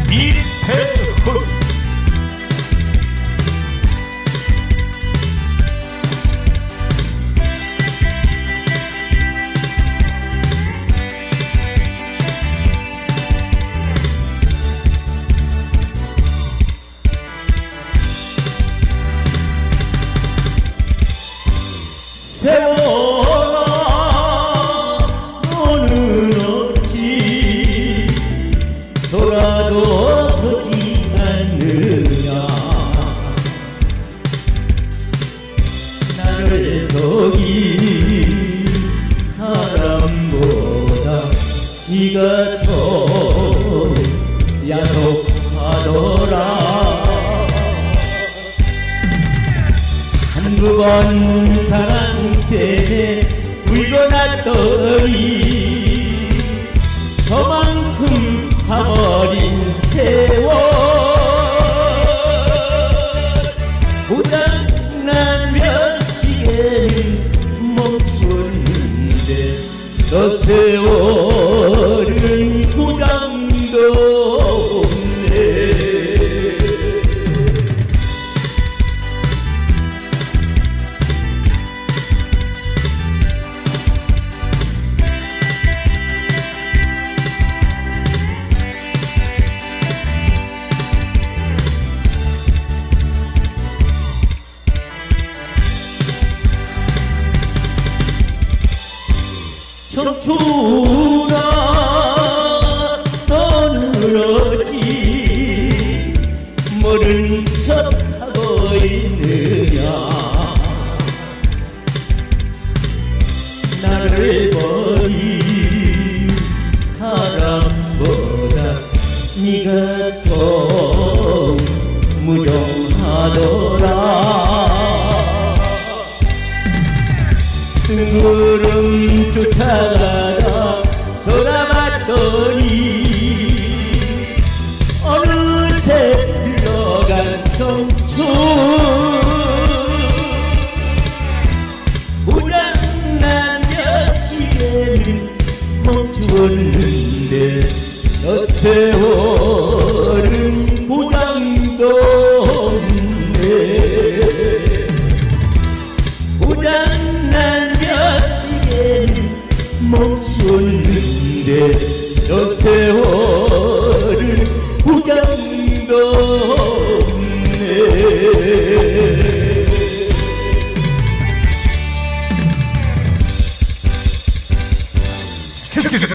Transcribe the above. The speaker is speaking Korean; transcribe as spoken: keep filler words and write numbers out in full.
이태훈. 세월아 너는 어찌 돌아도 보지 않느냐. 나를 속인 사람보다 네가 더 야속하더라. 한두 번 사랑 때문에 울고 났더니 저만큼 가버린 세월. 고장난 시계는 멈췄는데 너 세월은 고장도 없네. 청춘아 너는 어찌 모른 척하고 있느냐. 나를 버린 사람보다 네가 더 무정하더라. 뜬구름 쫓아가다 돌아봤더니 어느새 흘러간 청춘. 고장난 며칠에는 멈추었는데 너 세월은 고장도 없네. 고장난 며칠에는 멈췄는데 너 세월